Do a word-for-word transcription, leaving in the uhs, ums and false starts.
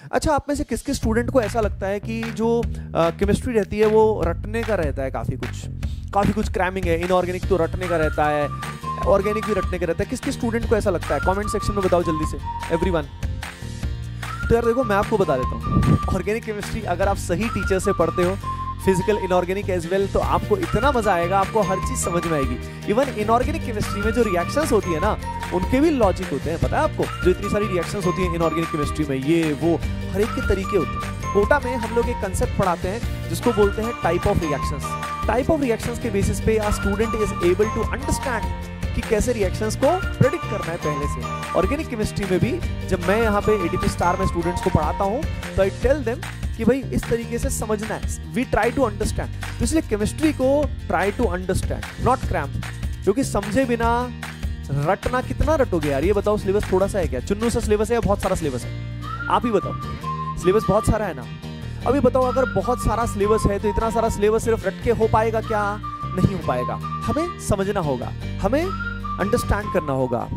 अच्छा, आप में से किस किस स्टूडेंट को ऐसा लगता है कि जो केमिस्ट्री रहती है वो रटने का रहता है, काफ़ी कुछ काफ़ी कुछ क्रैमिंग है, इनऑर्गेनिक तो रटने का रहता है, ऑर्गेनिक भी रटने का रहता है, किस किस स्टूडेंट को ऐसा लगता है? कमेंट सेक्शन में बताओ जल्दी से एवरीवन। तो यार देखो, मैं आपको बता देता हूँ, ऑर्गेनिक केमिस्ट्री अगर आप सही टीचर से पढ़ते हो, फिजिकल इनऑर्गेनिक एज वेल, तो आपको इतना मजा आएगा, आपको हर चीज समझ में आएगी। इवन इनऑर्गेनिक केमिस्ट्री में जो रिएक्शंस होती है ना, उनके भी लॉजिक होते हैं, पता है आपको? जो इतनी सारी रिएक्शंस होती हैं इनऑर्गेनिक केमिस्ट्री में, ये वो हर एक के तरीके होते हैं। कोटा में हम लोग एक कंसेप्ट पढ़ाते हैं जिसको बोलते हैं type of reactions. Type of reactions के बेसिस पे a student is able to understand कि कैसे रिएक्शंस को प्रेडिक्ट करना है पहले से। ऑर्गेनिक केमिस्ट्री में भी जब मैं यहाँ पे एडीपी स्टार में स्टूडेंट्स को पढ़ाता हूँ तो आई टेल देम कि भाई इस तरीके से समझना है, वी ट्राई टू अंडरस्टैंड। तो इसलिए केमिस्ट्री को try to understand, not cramp, क्योंकि समझे बिना रटना कितना रटोगे यार? ये बताओ, सिलेबस थोड़ा सा है क्या? चुन्नू सा सिलेबस है या बहुत सारा सिलेबस है? आप ही बताओ। सिलेबस बहुत सारा है ना? अभी बताओ, अगर बहुत सारा सिलेबस है तो इतना सारा सिलेबस सिर्फ रट के हो पाएगा क्या? नहीं हो पाएगा। हमें समझना होगा, हमें अंडरस्टैंड करना होगा।